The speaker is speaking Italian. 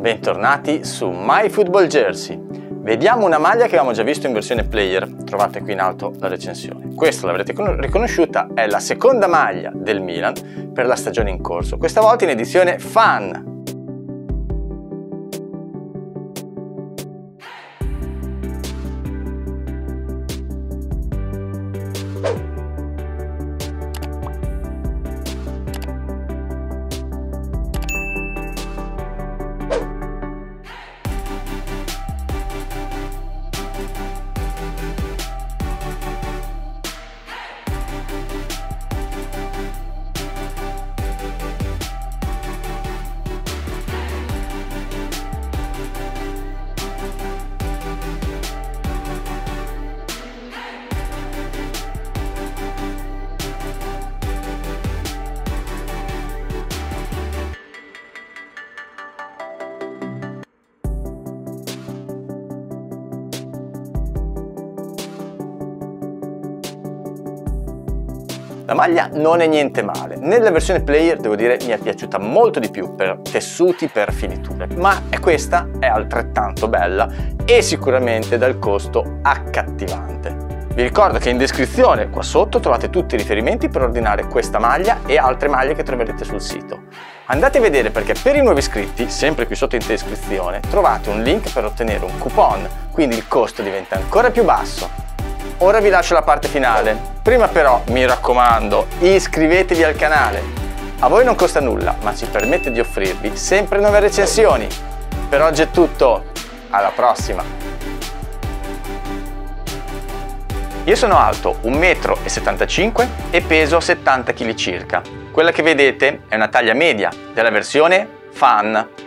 bentornati su MyFootballJersey. Vediamo una maglia che avevamo già visto in versione player, trovate qui in alto la recensione. Questa l'avrete riconosciuta, è la seconda maglia del Milan per la stagione in corso, questa volta in edizione Fan. La maglia non è niente male, nella versione player devo dire mi è piaciuta molto di più per tessuti, per finiture, ma questa è altrettanto bella e sicuramente dal costo accattivante. Vi ricordo che in descrizione qua sotto trovate tutti i riferimenti per ordinare questa maglia e altre maglie che troverete sul sito. Andate a vedere perché per i nuovi iscritti, sempre qui sotto in descrizione, trovate un link per ottenere un coupon, quindi il costo diventa ancora più basso. Ora vi lascio la parte finale, prima però mi raccomando iscrivetevi al canale, a voi non costa nulla ma ci permette di offrirvi sempre nuove recensioni. Per oggi è tutto, alla prossima! Io sono alto 1,75 m e peso 70 kg circa, quella che vedete è una taglia media della versione Fan.